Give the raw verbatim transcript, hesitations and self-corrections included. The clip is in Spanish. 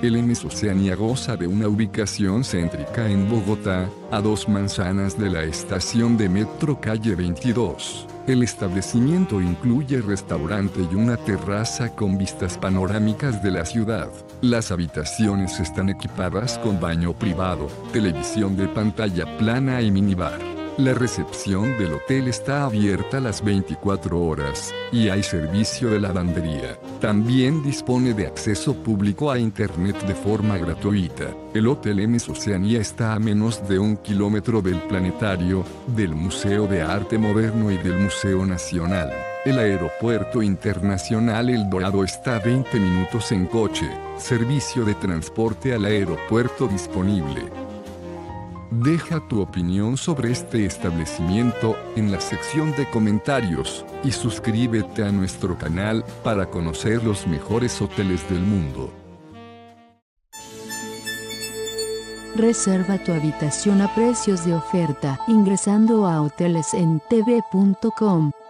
El M S Oceania goza de una ubicación céntrica en Bogotá, a dos manzanas de la estación de metro calle veintidós. El establecimiento incluye restaurante y una terraza con vistas panorámicas de la ciudad. Las habitaciones están equipadas con baño privado, televisión de pantalla plana y minibar. La recepción del hotel está abierta las veinticuatro horas, y hay servicio de lavandería. También dispone de acceso público a internet de forma gratuita. El Hotel M S Oceania está a menos de un kilómetro del planetario, del Museo de Arte Moderno y del Museo Nacional. El Aeropuerto Internacional El Dorado está a veinte minutos en coche. Servicio de transporte al aeropuerto disponible. Deja tu opinión sobre este establecimiento en la sección de comentarios, y suscríbete a nuestro canal para conocer los mejores hoteles del mundo. Reserva tu habitación a precios de oferta ingresando a hoteles en t v punto com.